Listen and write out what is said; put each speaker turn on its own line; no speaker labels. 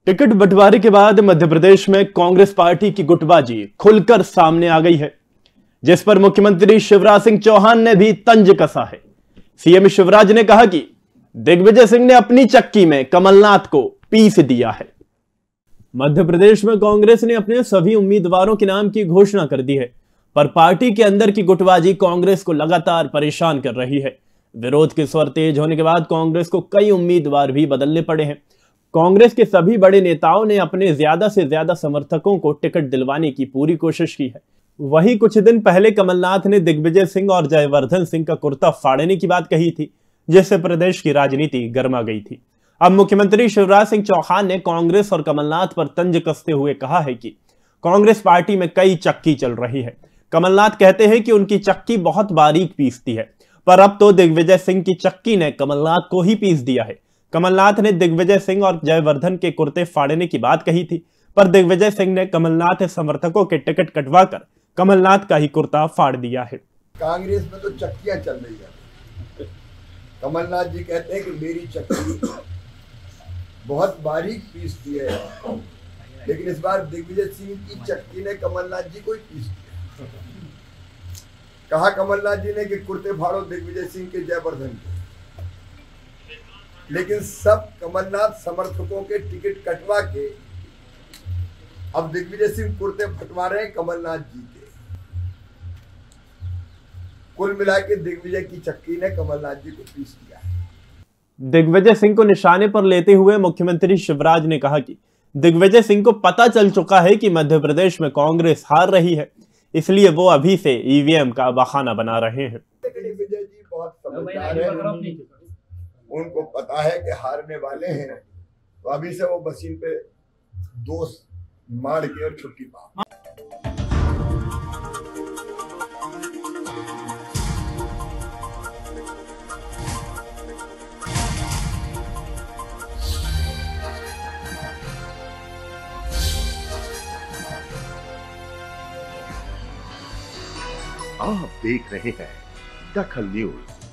Ticket बंटवारे के बाद मध्य प्रदेश में कांग्रेस पार्टी की गुटबाजी खुलकर सामने आ गई है, जिस पर मुख्यमंत्री शिवराज सिंह चौहान ने भी तंज कसा है। सीएम शिवराज ने कहा कि दिग्विजय सिंह ने अपनी चक्की में कमलनाथ को पीस दिया है। मध्य प्रदेश में कांग्रेस ने अपने सभी उम्मीदवारों के नाम की घोषणा कर दी है, पर पार्टी के अंदर की गुटबाजी कांग्रेस को लगातार परेशान कर रही है। विरोध के स्वर तेज होने के बाद कांग्रेस को कई उम्मीदवार भी बदलने पड़े हैं। कांग्रेस के सभी बड़े नेताओं ने अपने ज्यादा से ज्यादा समर्थकों को टिकट दिलवाने की पूरी कोशिश की है। वहीं कुछ दिन पहले कमलनाथ ने दिग्विजय सिंह और जयवर्धन सिंह का कुर्ता फाड़ने की बात कही थी, जिससे प्रदेश की राजनीति गर्मा गई थी। अब मुख्यमंत्री शिवराज सिंह चौहान ने कांग्रेस और कमलनाथ पर तंज कसते हुए कहा है कि कांग्रेस पार्टी में कई चक्की चल रही है। कमलनाथ कहते हैं कि उनकी चक्की बहुत बारीक पीसती है, पर अब तो दिग्विजय सिंह की चक्की ने कमलनाथ को ही पीस दिया है। कमलनाथ ने दिग्विजय सिंह और जयवर्धन के कुर्ते फाड़ने की बात कही थी, पर दिग्विजय सिंह ने कमलनाथ समर्थकों के टिकट कटवाकर कमलनाथ का ही कुर्ता फाड़ दिया है।
कांग्रेस में तो चक्कियां चल रही है। कमलनाथ जी कहते हैं कि मेरी चक्की बहुत बारीक पीसती है, लेकिन इस बार दिग्विजय सिंह की चक्की ने कमलनाथ जी को ही पीस दिया। कहा कमलनाथ जी ने कि कुर्ते फाड़ो दिग्विजय सिंह के, जयवर्धन के, लेकिन सब कमलनाथ समर्थकों के टिकट कटवा के अब दिग्विजय सिंह कुर्ते फटवा रहे हैं कमलनाथ जी के। कुल मिला के दिग्विजय की चक्की ने कमलनाथ जी को पीस दिया है।
दिग्विजय सिंह को निशाने पर लेते हुए मुख्यमंत्री शिवराज ने कहा कि दिग्विजय सिंह को पता चल चुका है कि मध्य प्रदेश में कांग्रेस हार रही है, इसलिए वो अभी से ईवीएम का बहाना बना रहे हैं।
दिग्विजय जी बहुत समझदार है, उनको पता है कि हारने वाले हैं, तो अभी से वो मशीन पे दोस्त मार के और छुट्टी पा।
आप देख रहे हैं दखल न्यूज।